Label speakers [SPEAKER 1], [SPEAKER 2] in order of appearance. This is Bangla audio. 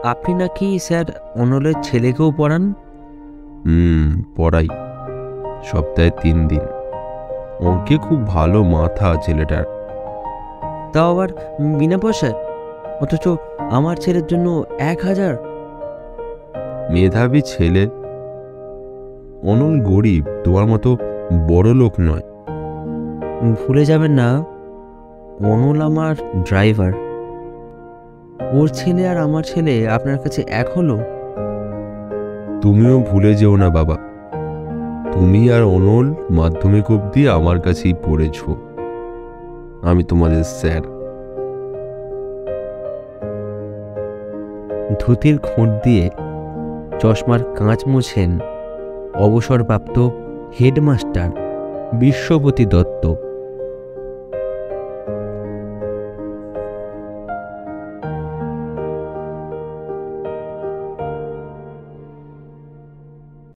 [SPEAKER 1] আপনি নাকি স্যার অনলের ছেলেকেও পড়ান?
[SPEAKER 2] পড়াই, সপ্তাহে 3 দিন। অঙ্কে খুব ভালো মাথা ছেলেটার।
[SPEAKER 1] তাও আবার বিনা পয়সায়, অথচ আমার ছেলের জন্য 1000।
[SPEAKER 2] মেধাবী ছেলে। অনল গরিব, তোমার মতো বড় লোক নয়।
[SPEAKER 1] ভুলে যাবেন না, অনল আমার ড্রাইভার। ওর ছেলে আর আমার ছেলে আপনার কাছে এক হলো?
[SPEAKER 2] তুমিও ভুলে যেও না বাবা, তুমি আর অনল মাধ্যমিক অবধি আমার কাছেই পড়েছ। আমি তোমাদের স্যার।
[SPEAKER 1] ধুতির খুঁট দিয়ে চশমার কাঁচ মুছেন অবসরপ্রাপ্ত হেডমাস্টার বিশ্বপতি দত্ত।